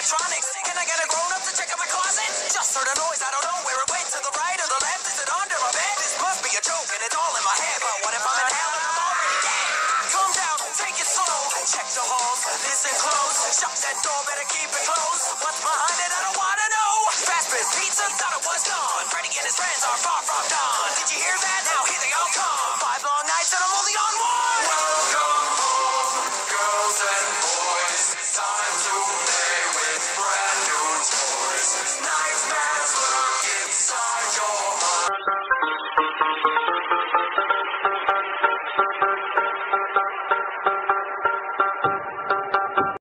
electronics. Can I get a grown up to check out my closet? Just heard a noise, I don't know where it went. To the right or the left, is it under my bed? This must be a joke and it's all in my head. But what if I'm in hell and I'm already dead? Calm down, take it slow. Check the halls, listen close. Shut that door, better keep it closed. What's behind it? I don't wanna know. Fast food pizza, thought it was gone. Freddy and his friends are far from done.